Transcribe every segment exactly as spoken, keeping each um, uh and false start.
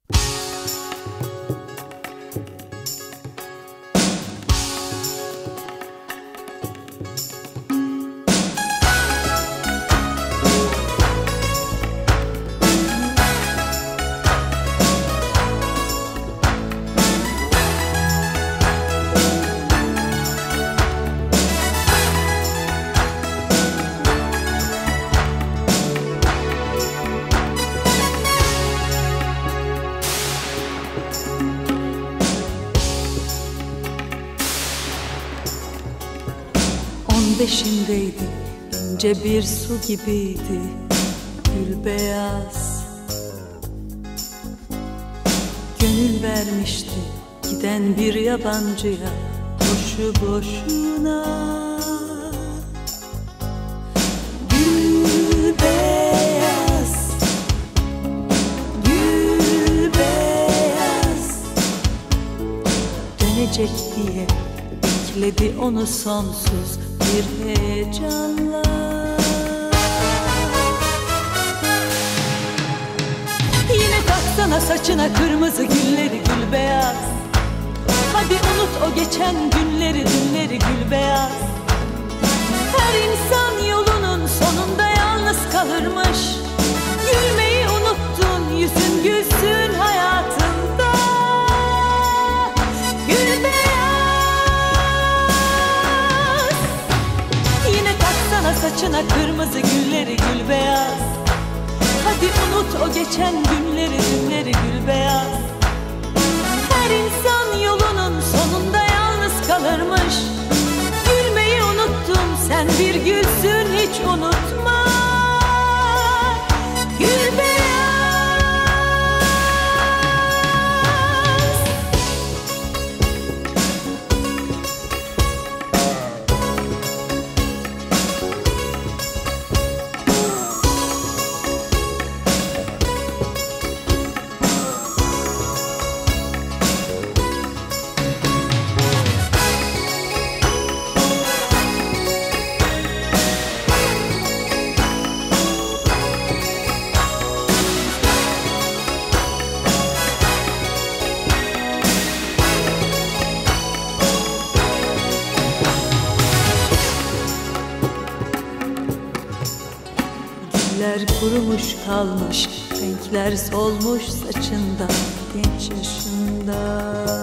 Beşindeydi, ince bir su gibiydi, gül beyaz. Gönül vermişti giden bir yabancıya, boşu boşuna. Gül beyaz, gül beyaz, dönecek diye bekledi onu sonsuz bir heyecanla. Yine taksana saçına kırmızı gülleri gül beyaz. Hadi unut o geçen günleri, dünleri gül beyaz. Her insan yolunun sonunda yalnız kalırmış. Gülmeyi unuttun, yüzün gülsün hayatında. Gül beyaz. Saçına kırmızı gülleri gül beyaz. Hadi unut o geçen günleri, dünleri gül beyaz. Her insan yolunun sonunda yalnız kalırmış. Gülmeyi unuttun, sen bir gülsün hiç unutma. Gül beyaz. Güller kurumuş kalmış, renkler solmuş saçında genç yaşında.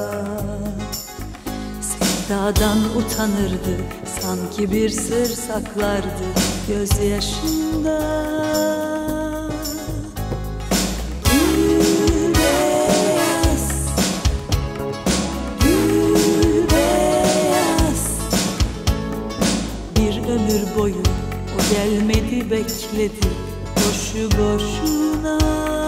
Sevdadan utanırdı, sanki bir sır saklardı gözyaşında. Gül beyaz, gül beyaz, bir ömür boyu o gelmedi bekledi boşu boşuna.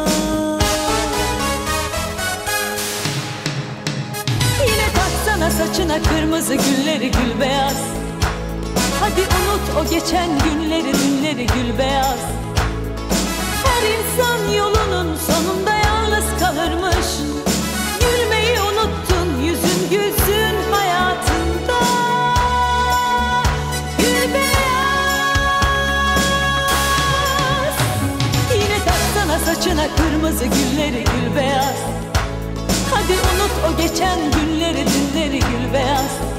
Yine taksana saçına kırmızı gülleri gül beyaz. Hadi unut o geçen günleri, dünleri gül beyaz. Her insan yolunun sonunda yalnız kalırmış. Gülmeyi unuttun, yüzün gülsün hayatında. Gül beyaz. Saçına kırmızı gülleri gül beyaz. Hadi unut o geçen günleri, dünleri gül beyaz.